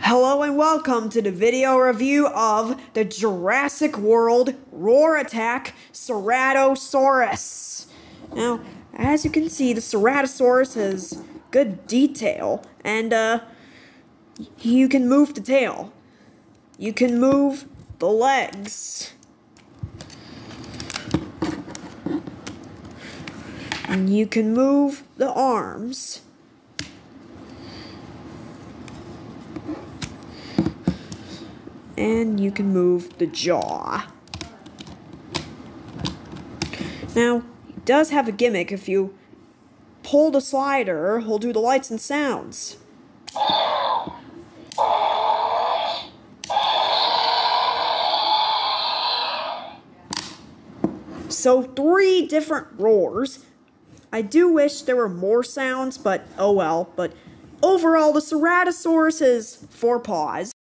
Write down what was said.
Hello and welcome to the video review of the Jurassic World Roar Attack Ceratosaurus. Now, as you can see, the Ceratosaurus has good detail, and you can move the tail. You can move the legs. And you can move the arms. And you can move the jaw. Now, it does have a gimmick. If you pull the slider, he'll do the lights and sounds. So, 3 different roars. I do wish there were more sounds, but oh well. But overall, the Ceratosaurus has 4 paws.